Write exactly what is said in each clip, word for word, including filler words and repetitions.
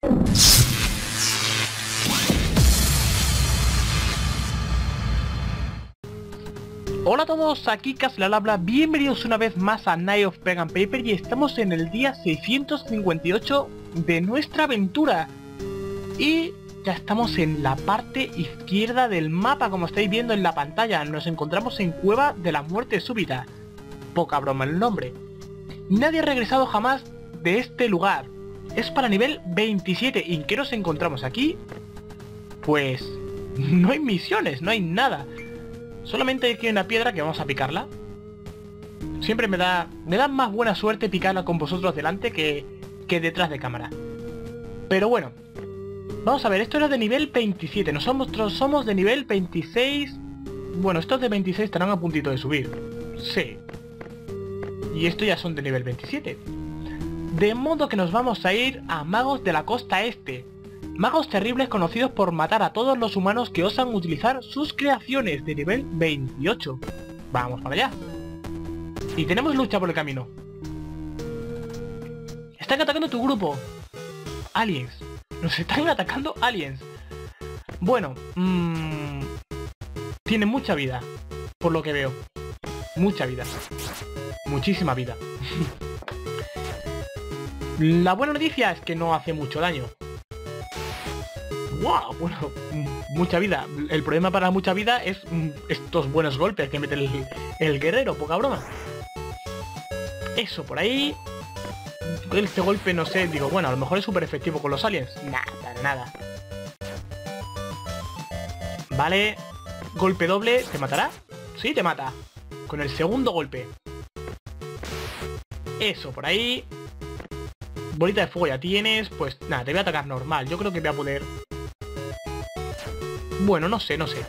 Hola a todos, aquí Caslalabla, bienvenidos una vez más a Night of Pen and Paper y estamos en el día seiscientos cincuenta y ocho de nuestra aventura. Y ya estamos en la parte izquierda del mapa, como estáis viendo en la pantalla. Nos encontramos en Cueva de la Muerte Súbita. Poca broma el nombre. Nadie ha regresado jamás de este lugar. Es para nivel veintisiete. ¿Y en qué nos encontramos aquí? Pues no hay misiones, no hay nada. Solamente hay aquí una piedra que vamos a picarla. Siempre me da me da más buena suerte picarla con vosotros delante que, que detrás de cámara. Pero bueno, vamos a ver, esto era de nivel veintisiete. Nosotros somos de nivel veintiséis. Bueno, estos de veintiséis estarán a puntito de subir. Sí. Y estos ya son de nivel veintisiete. De modo que nos vamos a ir a Magos de la Costa Este. Magos terribles conocidos por matar a todos los humanos que osan utilizar sus creaciones, de nivel veintiocho. Vamos para allá. Y tenemos lucha por el camino. Están atacando tu grupo. Aliens. Nos están atacando aliens. Bueno, mmm, tiene mucha vida, por lo que veo. Mucha vida. Muchísima vida. La buena noticia es que no hace mucho daño. ¡Wow! Bueno, mucha vida. El problema para mucha vida es mm, estos buenos golpes que mete el, el guerrero, poca broma. Eso por ahí. Este golpe, no sé, digo, bueno, a lo mejor es súper efectivo con los aliens. Nada, nada. Vale. Golpe doble. ¿Te matará? Sí, te mata. Con el segundo golpe. Eso por ahí. Bolita de fuego ya tienes. Pues nada, te voy a atacar normal. Yo creo que voy a poder... Bueno, no sé, no sé.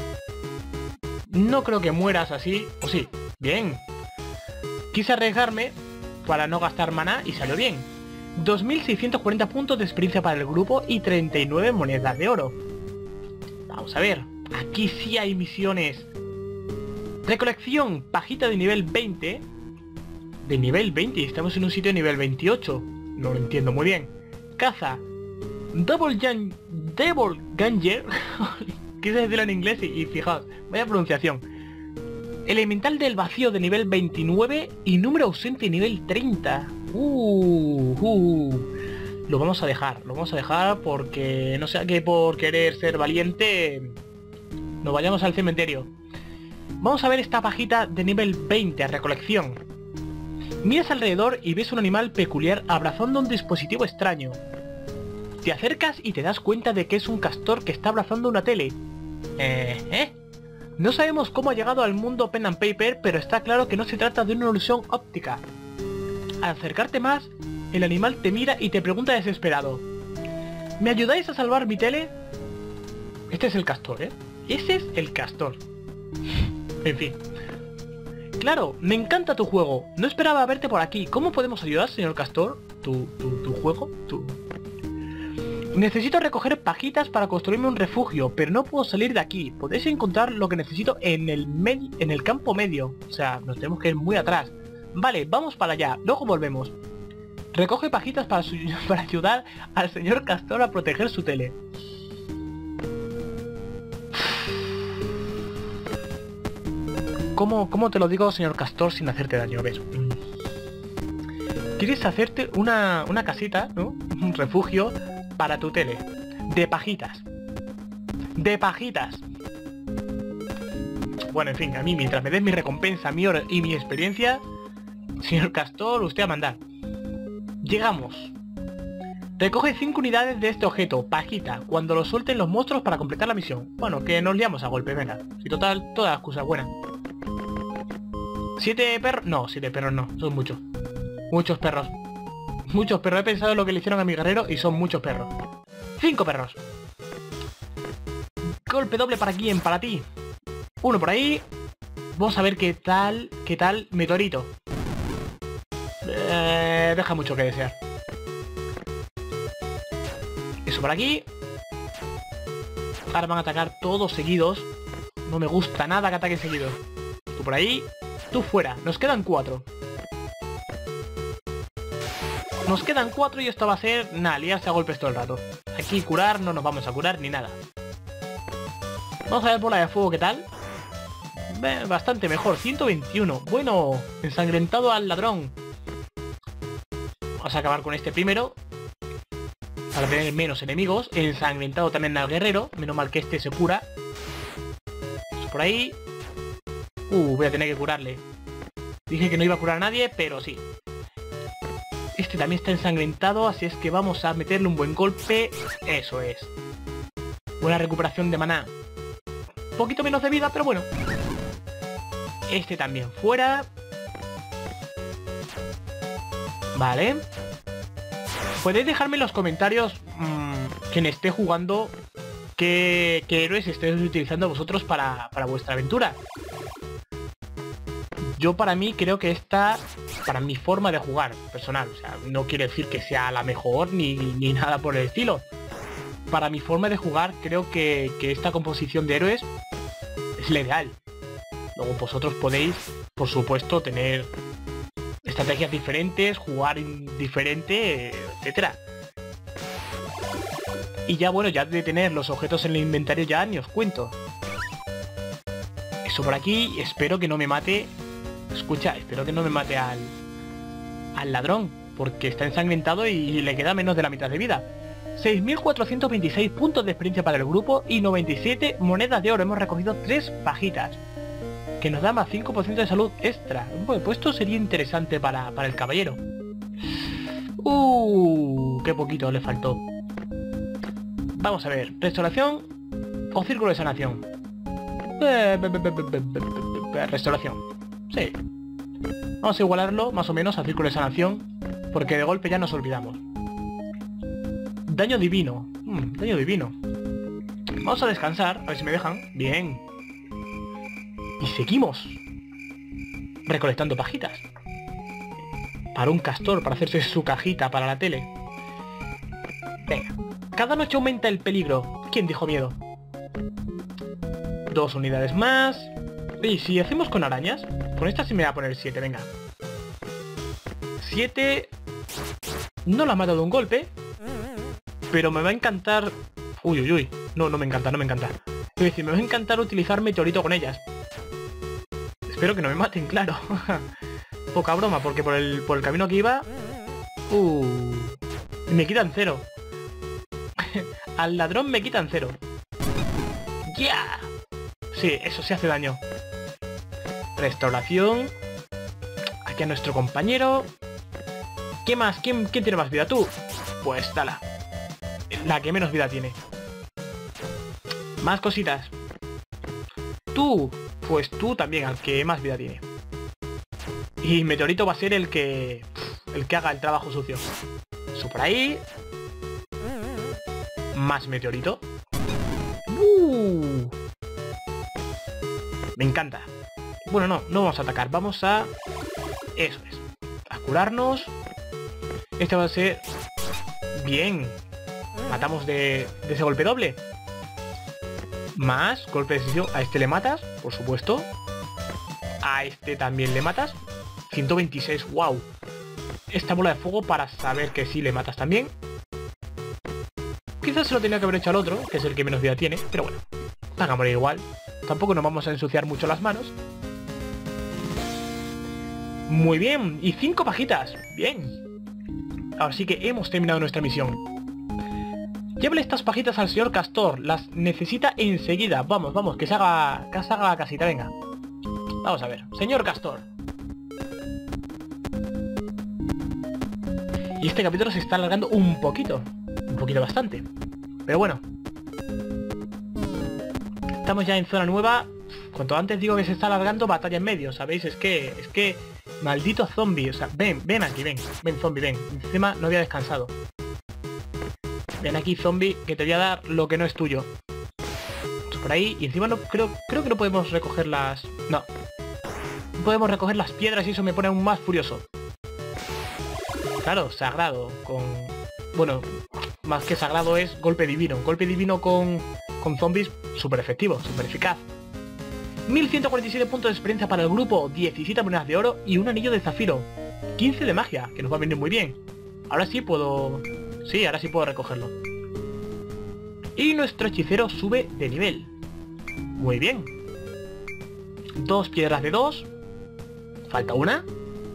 No creo que mueras así. ¿O sí? Bien. Quise arriesgarme para no gastar maná y salió bien. dos mil seiscientos cuarenta puntos de experiencia para el grupo y treinta y nueve monedas de oro. Vamos a ver. Aquí sí hay misiones. Recolección. Pajita de nivel veinte. De nivel veinte y estamos en un sitio de nivel veintiocho. No lo entiendo muy bien. Caza. Double Jan... Double Ganger. Quise decirlo en inglés y, y fijaos, vaya pronunciación. Elemental del vacío de nivel veintinueve y número ausente nivel treinta. Uh, uh. Lo vamos a dejar, lo vamos a dejar porque no sea que por querer ser valiente nos vayamos al cementerio. Vamos a ver esta pajita de nivel veinte, recolección. Miras alrededor y ves un animal peculiar abrazando un dispositivo extraño. Te acercas y te das cuenta de que es un castor que está abrazando una tele. Eh, ¿eh? No sabemos cómo ha llegado al mundo Pen and Paper, pero está claro que no se trata de una ilusión óptica. Al acercarte más, el animal te mira y te pregunta desesperado: ¿me ayudáis a salvar mi tele? Este es el castor, ¿eh? Ese es el castor. En fin. Claro, me encanta tu juego. No esperaba verte por aquí. ¿Cómo podemos ayudar, señor castor? ¿Tu, tu, tu juego? ¿Tu...? Necesito recoger pajitas para construirme un refugio, pero no puedo salir de aquí. Podéis encontrar lo que necesito en el, en el campo medio. O sea, nos tenemos que ir muy atrás. Vale, vamos para allá, luego volvemos. Recoge pajitas para, su para ayudar al señor castor a proteger su tele. ¿Cómo, cómo te lo digo, señor castor, sin hacerte daño? A ver. ¿Quieres hacerte una, una casita, ¿no? Un refugio para tu tele. De pajitas. De pajitas. Bueno, en fin, a mí, mientras me des mi recompensa, mi oro y mi experiencia, señor castor, usted a mandar. Llegamos. Recoge cinco unidades de este objeto, pajita, cuando lo suelten los monstruos para completar la misión. Bueno, que nos liamos a golpe, venga. Si total, todas las cosas buenas. ¿Siete perros? No, siete perros no, son muchos. Muchos perros. Muchos perros. He pensado en lo que le hicieron a mi guerrero y son muchos perros. Cinco perros. Golpe doble para quién, para ti. Uno por ahí. Vamos a ver qué tal, qué tal meteorito. Eh, deja mucho que desear. Eso por aquí. Ahora van a atacar todos seguidos. No me gusta nada que ataquen seguidos. Tú por ahí. Tú fuera. Nos quedan cuatro. Nos quedan cuatro y esto va a ser, nada, liarse a golpes todo el rato. Aquí curar, no nos vamos a curar ni nada. Vamos a ver bola de fuego qué tal. Eh, bastante mejor, ciento veintiuno. Bueno, ensangrentado al ladrón. Vamos a acabar con este primero para tener menos enemigos. Ensangrentado también al guerrero. Menos mal que este se cura. Por ahí. Uh, voy a tener que curarle. Dije que no iba a curar a nadie, pero sí. Este también está ensangrentado, así es que vamos a meterle un buen golpe. Eso es. Buena recuperación de maná. Un poquito menos de vida, pero bueno. Este también fuera. Vale. Podéis dejarme en los comentarios mmm, quien esté jugando qué, qué héroes estéis utilizando vosotros para, para vuestra aventura. Yo para mí creo que esta, para mi forma de jugar personal, o sea, no quiere decir que sea la mejor ni, ni nada por el estilo. Para mi forma de jugar creo que, que esta composición de héroes es la ideal. Luego vosotros podéis, por supuesto, tener estrategias diferentes, jugar diferente, etcétera. Y ya bueno, ya de tener los objetos en el inventario ya ni os cuento. Eso por aquí, espero que no me mate. Escucha, espero que no me mate al, al ladrón, porque está ensangrentado y le queda menos de la mitad de vida. seis mil cuatrocientos veintiséis puntos de experiencia para el grupo y noventa y siete monedas de oro. Hemos recogido tres pajitas, que nos da más cinco por ciento de salud extra. Pues esto sería interesante para, para el caballero. Uh, qué poquito le faltó. Vamos a ver, restauración o círculo de sanación. Eh, restauración. Sí. Vamos a igualarlo más o menos a círculo de sanación, porque de golpe ya nos olvidamos. Daño divino. Hmm, daño divino. Vamos a descansar, a ver si me dejan. Bien. Y seguimos recolectando pajitas. Para un castor, para hacerse su cajita para la tele. Venga. Cada noche aumenta el peligro. ¿Quién dijo miedo? Dos unidades más. Y si hacemos con arañas, con esta sí me va a poner siete, venga. siete. No la ha matado de un golpe, pero me va a encantar... Uy, uy, uy. No, no me encanta, no me encanta. Es decir, me va a encantar utilizar meteorito con ellas. Espero que no me maten, claro. Poca broma, porque por el, por el camino que iba... Uh, me quitan cero. Al ladrón me quitan cero. ¡Ya! Yeah. Sí, eso sí hace daño. Restauración. Aquí a nuestro compañero. ¿Qué más? ¿Quién, ¿Quién tiene más vida? ¿Tú? Pues dala. La que menos vida tiene. Más cositas. Tú. Pues tú también, al que más vida tiene. Y Meteorito va a ser el que... El que haga el trabajo sucio. Eso por ahí. Más Meteorito. Uh. Me encanta. Bueno, no, no vamos a atacar. Vamos a... Eso es. A curarnos. Este va a ser... Bien. Matamos de, de ese golpe doble. Más golpe de decisión. A este le matas, por supuesto. A este también le matas. ciento veintiséis, wow. Esta bola de fuego para saber que sí le matas también. Quizás se lo tenía que haber hecho al otro, que es el que menos vida tiene. Pero bueno, van a morir igual. Tampoco nos vamos a ensuciar mucho las manos. Muy bien. Y cinco pajitas. Bien. Así que hemos terminado nuestra misión. Llévale estas pajitas al señor Castor. Las necesita enseguida. Vamos, vamos, que se haga, que se haga la casita, venga. Vamos a ver. Señor Castor. Y este capítulo se está alargando un poquito. Un poquito bastante. Pero bueno. Estamos ya en zona nueva. Cuanto antes digo que se está alargando, batalla en medio, ¿sabéis? Es que... Es que... Maldito zombie. O sea, ven, ven aquí, ven. Ven, zombie, ven. Encima no había descansado. Ven aquí, zombie, que te voy a dar lo que no es tuyo. Por ahí. Y encima no creo... Creo que no podemos recoger las... No. No podemos recoger las piedras y eso me pone aún más furioso. Claro, sagrado. Con... Bueno, más que sagrado es golpe divino. Golpe divino con... Con zombies súper efectivo, súper eficaz. mil ciento cuarenta y siete puntos de experiencia para el grupo, diecisiete monedas de oro y un anillo de zafiro. quince de magia, que nos va a venir muy bien. Ahora sí puedo... Sí, ahora sí puedo recogerlo. Y nuestro hechicero sube de nivel. Muy bien. Dos piedras de dos. Falta una.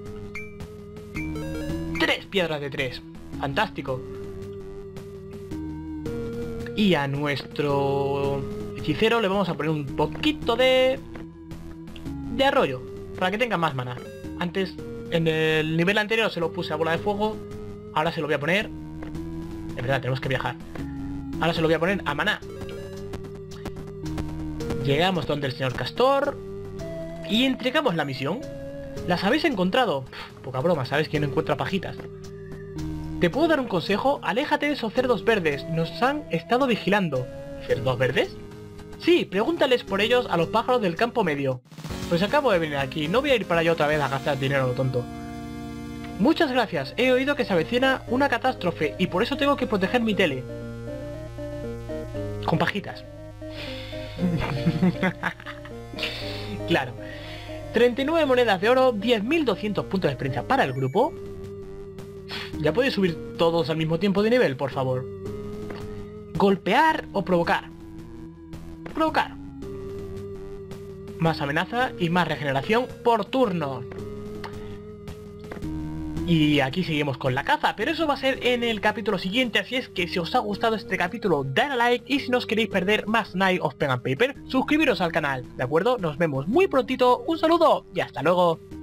Tres piedras de tres. Fantástico. Y a nuestro hechicero le vamos a poner un poquito de... de arroyo, para que tenga más maná. Antes, en el nivel anterior se lo puse a bola de fuego. Ahora se lo voy a poner... Es verdad, tenemos que viajar. Ahora se lo voy a poner a maná. Llegamos donde el señor Castor y entregamos la misión. ¿Las habéis encontrado? Pff, poca broma, ¿sabes quién no encuentra pajitas? ¿Te puedo dar un consejo? Aléjate de esos cerdos verdes. Nos han estado vigilando. ¿Cerdos verdes? Sí, pregúntales por ellos a los pájaros del campo medio. Pues acabo de venir aquí. No voy a ir para allá otra vez a gastar dinero a lo tonto. Muchas gracias. He oído que se avecina una catástrofe y por eso tengo que proteger mi tele. Con pajitas. Claro. treinta y nueve monedas de oro, diez mil doscientos puntos de experiencia para el grupo. ¿Ya podéis subir todos al mismo tiempo de nivel, por favor? ¿Golpear o provocar? Provocar. Más amenaza y más regeneración por turno. Y aquí seguimos con la caza, pero eso va a ser en el capítulo siguiente, así es que si os ha gustado este capítulo, dale a like, y si no os queréis perder más Night of Pen and Paper, suscribiros al canal, ¿de acuerdo? Nos vemos muy prontito, un saludo y hasta luego.